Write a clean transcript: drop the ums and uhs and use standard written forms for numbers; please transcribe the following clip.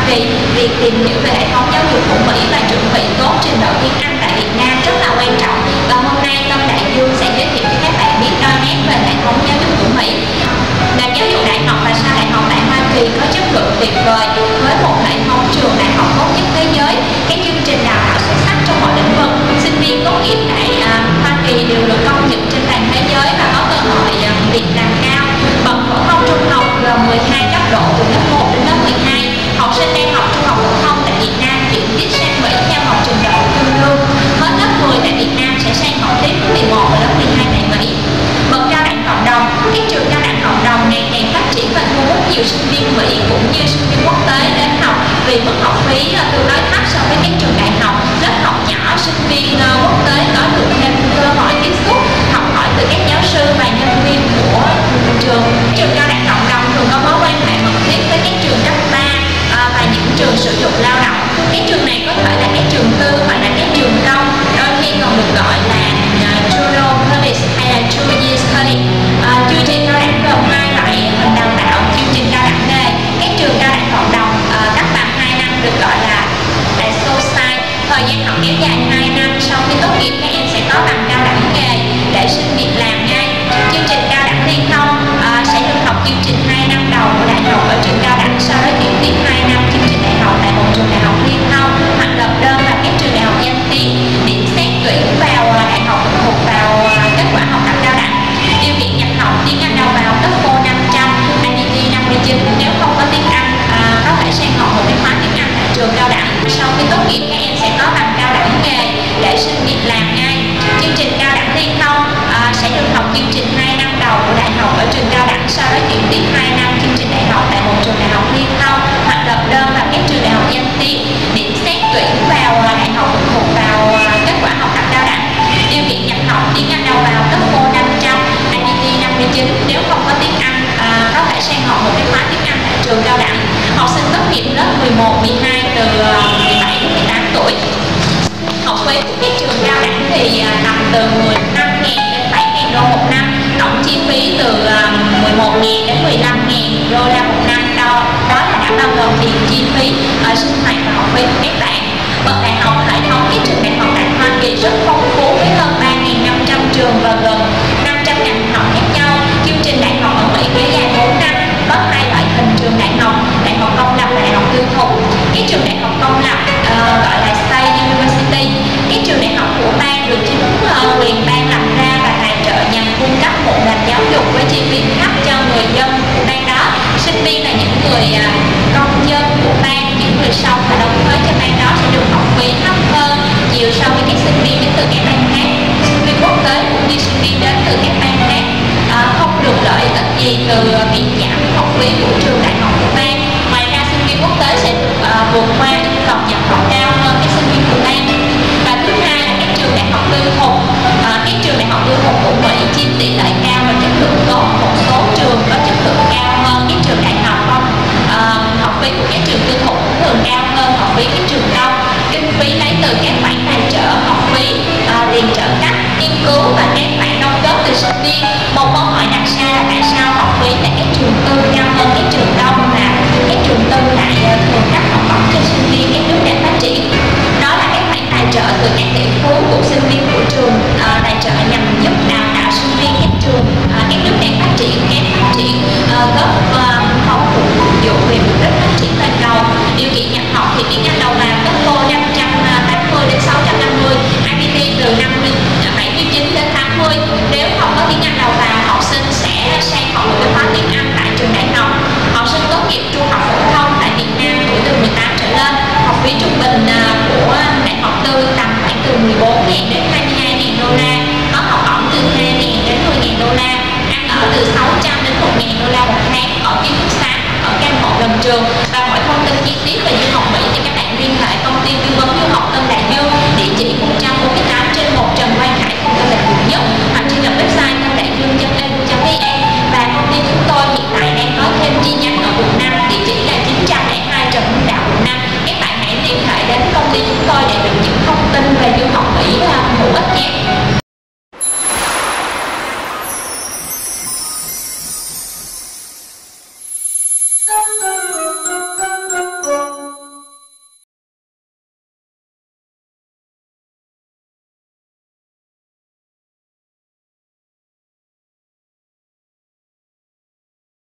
Kỳ. Việc tìm hiểu về hệ thống giáo dục của Mỹ và chuẩn bị tốt trình độ tiếng Anh tại Việt Nam rất là quan trọng. Và hôm nay Tâm Đại Dương sẽ giới thiệu cho các bạn biết đôi nét về hệ thống giáo dục của Mỹ. Nền giáo dục đại học và sau đại học tại Hoa Kỳ có chất lượng tuyệt vời với một hệ thống trường đại học tốt nhất thế giới, các chương trình đào tạo xuất sắc trong mọi lĩnh vực. Sinh viên tốt nghiệp tại Hoa Kỳ đều được công nhận trên toàn thế giới và có cơ hội việc làm cao. Bậc phổ thông trung học gồm 12 cấp độ từ lớp 1 đến lớp 12. Học sinh đang học trung học phổ thông tại Việt Nam chuyển tiếp sang Mỹ theo một trình độ tương đương. Hết lớp 10 tại Việt Nam sẽ sang học tiếp lớp 11 và lớp 12 tại Mỹ. Bậc cao đẳng cộng đồng, các trường cao đẳng cộng đồng ngày càng phát triển và thu hút nhiều sinh viên Mỹ cũng như sinh viên quốc tế đến học vì mức học phí tương đối thấp so với các trường đại học. Lớp học nhỏ, sinh viên quốc tế có được thêm cơ hội tiếp xúc, học hỏi từ các giáo sư và nhân viên của trường. Trường cao đẳng cộng đồng thường có mối quan hệ mật thiết với các trường cấp 3 và những trường sử dụng lao động. Các trường này có thể là các trường tư hoặc là các trường công, đôi khi còn được gọi là Junior College hay là 2 Years College. Chương trình cao đẳng gồm hai loại hình đào tạo: chương trình cao đẳng nghề, các trường cao đẳng cộng đồng cấp bằng 2 năm được gọi là associate. Thời gian học kéo dài 2 năm, sau khi tốt nghiệp các em sẽ có bằng cao đẳng nghề để xin việc làm ngay. Chương trình cao đẳng liên thông sẽ được học chương trình 2 năm đầu của đại học ở trường cao đẳng, sau đó chuyển tiếp 2 năm chương trình đại học tại một trường đại học liên thông hoặc nộp đơn vào các trường đại học danh tiếng. Điểm xét tuyển vào đại học phụ thuộc vào kết quả học tập cao đẳng. Điều kiện nhập học: tiếng Anh đầu vào TOEFL 500, IELTS 59. Nếu không có tiếng Anh có thể sang học một cái khóa tiếng Anh tại trường cao đẳng. Sau khi tốt nghiệp các em sẽ có bằng cao đẳng nghề để xin việc làm ngay. Chương trình cao đẳng liên thông sẽ được học chương trình 2 năm đầu của đại học ở trường cao đẳng, sau đó chuyển tiếp 2 năm chương trình đại học tại một trường đại học liên thông hoặc nộp đơn vào các trường đại học danh tiếng. Điểm xét tuyển vào đại học phụ thuộc vào kết quả học tập cao đẳng. Điều kiện nhập học: tiếng Anh đầu vào TOEFL 500, IELTS 59. Nếu không có tiếng Anh có thể sang học một cái khóa tiếng Anh tại trường cao đẳng. Học sinh tốt nghiệp lớp 11, 12 từ 17 đến 18 tuổi. Học phí của các trường cao đẳng thì nằm từ 15.000 đến 7.000 đô một năm. Tổng chi phí từ 11.000 đến 15.000 đô la một năm. Đó là đã bao gồm tiền chi phí sinh hoạt và học phí của các bạn. Bậc đại học, hệ thống các trường đại học tại Hoa Kỳ rất phong phú với hơn 3.500 trường và gần 500 ngành học khác nhau. Chương trình đại học ở Mỹ kéo dài 4 năm, có hai loại hình trường đại học công lập và đại học tư thục. Các trường đại học công lập gọi là State University. Các trường đại học của bang được chính quyền bang lập ra và tài trợ nhằm cung cấp một nền giáo dục với chi phí thấp cho người dân của bang đó. Sinh viên là những người công dân của bang, những người sống và đóng thuế cho bang đó sẽ được học phí thấp hơn nhiều so với các sinh viên đến từ các bang khác. Sinh viên quốc tế cũng như sinh viên đến từ các bang khác không được lợi ích gì từ việc giảm học phí của trường đại học của bang. Ngoài ra sinh viên quốc tế sẽ được vượt qua yêu cầu nhập học cao hơn các sinh viên của bang. Và thứ hai là các trường đại học tư thục. Các trường đại học tư thục của Mỹ chiếm tỷ lệ cao và chất lượng tốt. Một số trường có chất lượng cao hơn các trường đại học không. Học phí của các trường tư thục cũng thường cao hơn học phí các trường công. Kinh phí lấy từ các khoản tài trợ học phí, tiền trợ cấp, nghiên cứu và các khoản đóng góp từ sinh viên. Một câu hỏi đặt ra là tại sao học phí tại các trường tư cao hơn các trường công mà các trường tư lại thường cấp học bổng cho sinh viên các nước đang phát triển? Đó là các khoản tài trợ từ các tỷ phú của sinh viên của trường, tài trợ nhằm giúp đào tạo sinh viên các trường các nước đang phát triển, góp phong phục vụ về mục đích phát triển toàn cầu. Điều kiện nhập học thì tiếng Anh đầu vào TOEFL 580 đến 650, IELTS từ 79 đến 80. Nếu không có tiếng Anh đầu vào, học sinh sẽ sang học một khóa tiếng Anh tại trường đại học. Học sinh tốt nghiệp trung học phổ thông tại Việt Nam tuổi từ 18 trở lên, học phí trung bình của đại học tư tầm khoảng từ 14.000 đến 22.000 đô la, có học bổng từ 2.000 đến 10.000 đô la, ăn ở từ 600 đến 1.000 đô la một tháng, ở ký túc xá, ở căn hộ gần trường. Và mọi thông tin chi tiết về